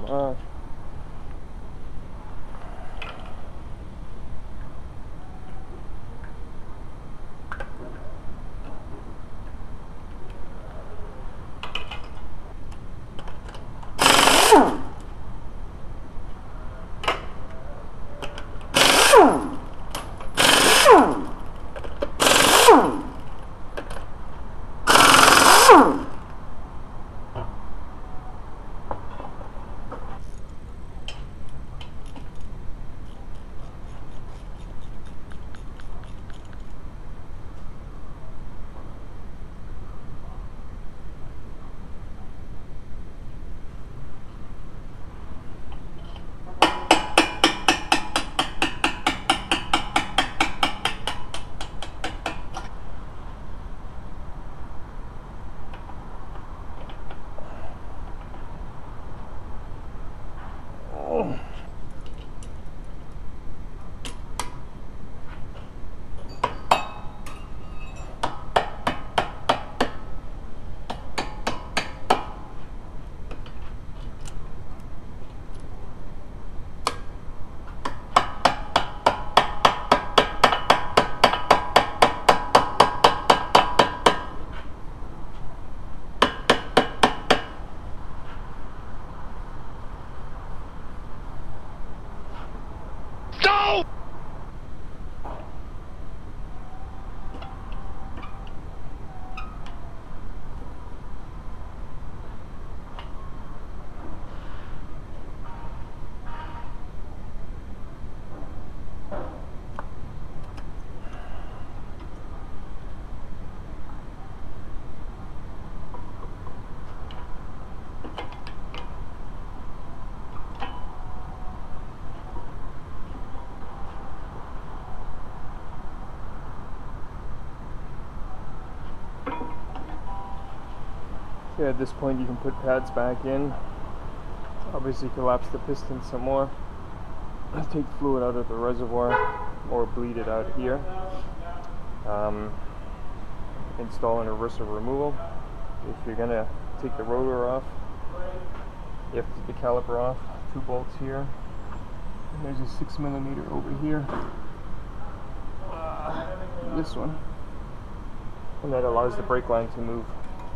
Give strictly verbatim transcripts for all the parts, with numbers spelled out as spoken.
on. Yeah, at this point you can put pads back in. Obviously collapse the piston some more. Take fluid out of the reservoir or bleed it out here. Um, install an reverser removal. If you're gonna take the rotor off, you have to take the caliper off. Two bolts here. And there's a six millimeter over here. Uh, this one. And that allows the brake line to move.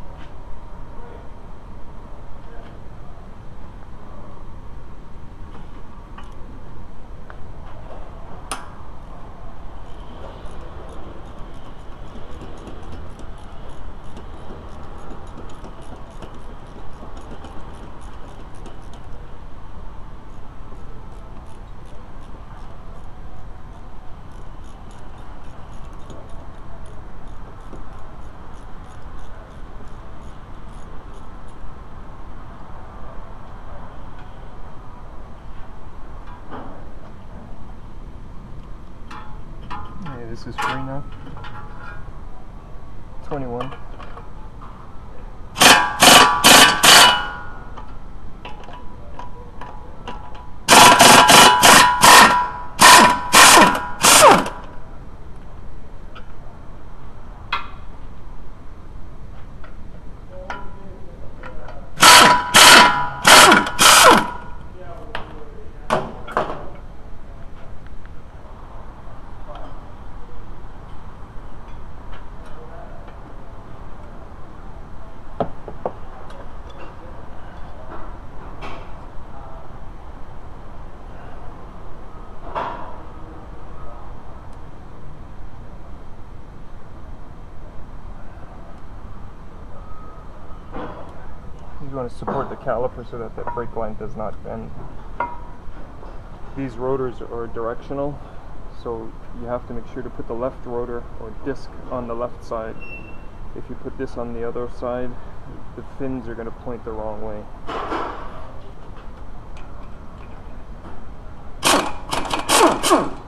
This is free now. twenty-one. You want to support the caliper so that the brake line does not bend. These rotors are directional, so you have to make sure to put the left rotor or disc on the left side. If you put this on the other side, the fins are going to point the wrong way.